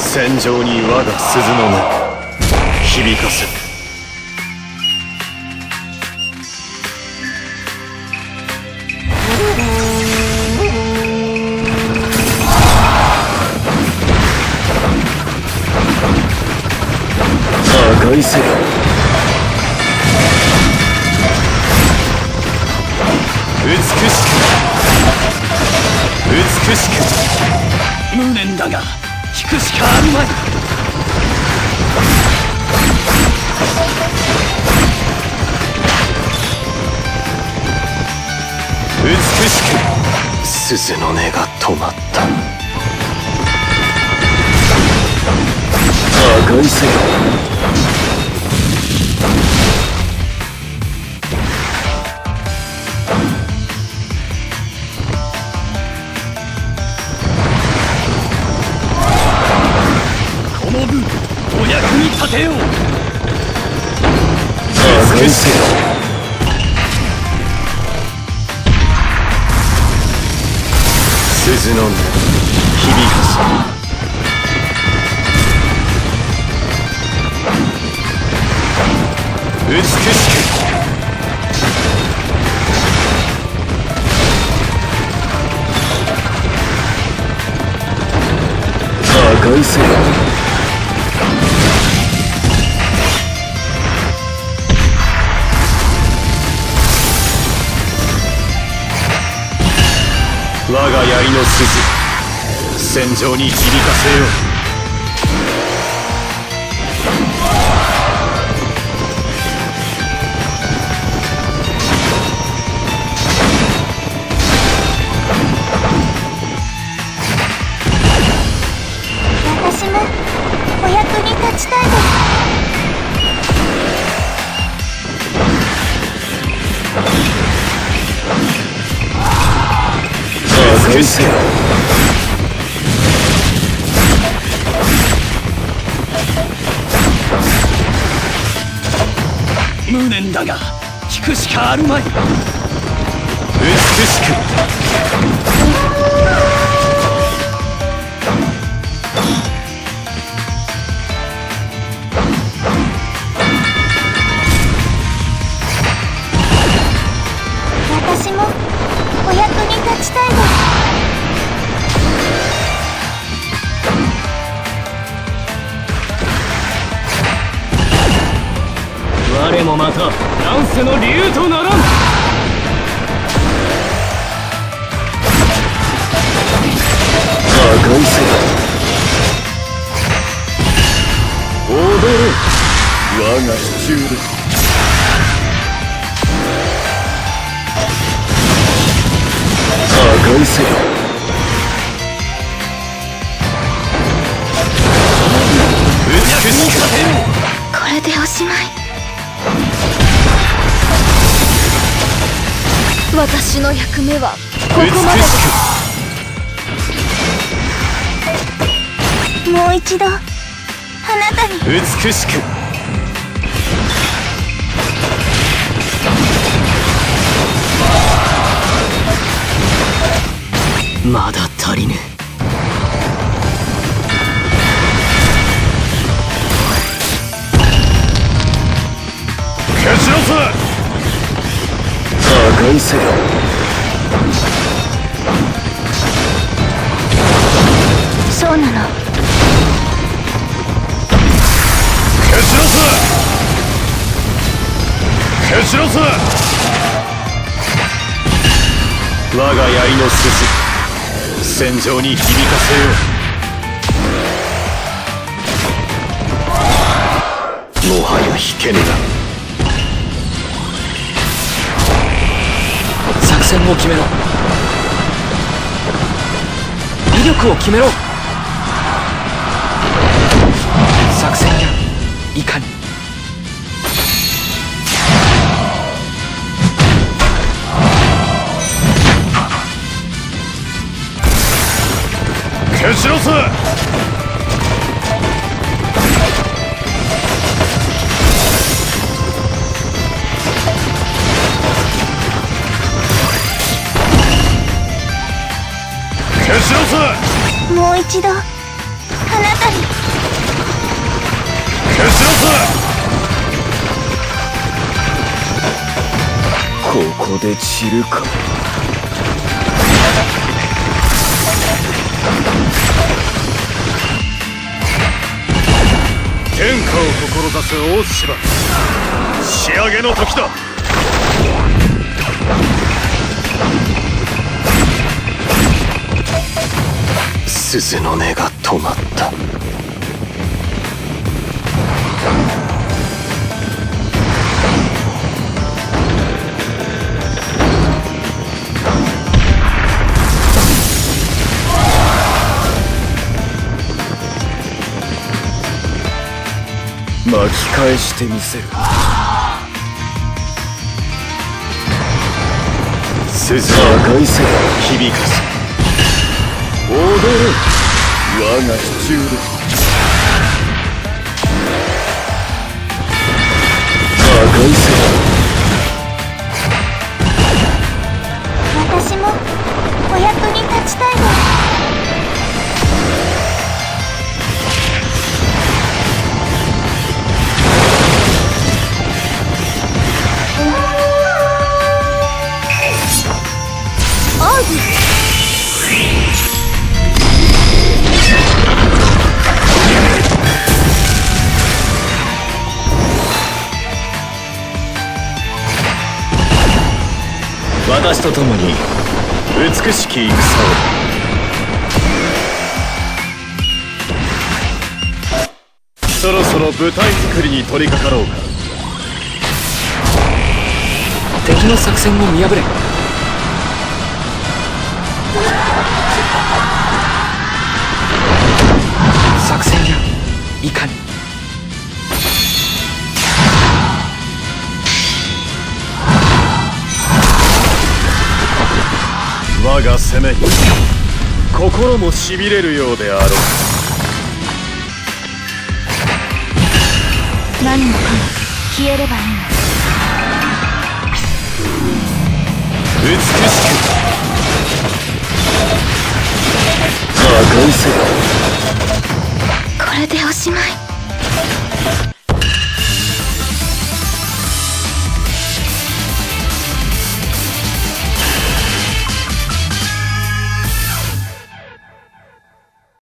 戦場に我が鈴の音響かせる。破壊せよ。美しく美しく無念だが引くしかあるまい。美しく鈴の音が止まった。破壊せよ。この分お役に立てよう。美しく鈴の音響かせ。美しく破壊せよ。我が槍の鈴戦場に響かせよう。 私もお役に立ちたいです。 美しく無念だが引くしかあるまい。美しく私もお役に立ちたいです。 我もまた乱世の竜とならん。破壊せよ。踊れ我が支柱で。破壊せよ。美しくこれでおしまい。私の役目はここまでです。もう一度あなたに。 美しくまだ足りぬ。蹴散らせ。破壊せよ。 そうなの。 蹴散らせ。蹴散らせ。我が槍の鈴戦場に響かせよう。もはや引けぬな。作戦を決めろ。威力を決めろ。作戦やいかに。蹴散らせ。 もう一度あなたり。 消しなさい。ここで散るか。天下を志す大芝、仕上げの時だ。鈴の音が止まった。巻き返してみせる。鈴は破壊せよ、響かせ踊れ、我が支柱で。破壊せよ。 私もお役に立ちたいです。 私と共に美しき戦を。そろそろ舞台作りに取り掛かろうか。敵の作戦を見破れ。作戦やいかに。我が攻めに心もしびれるようであろう。 何もかも消えればいいの。 美しく破壊せよ。 これでおしまい。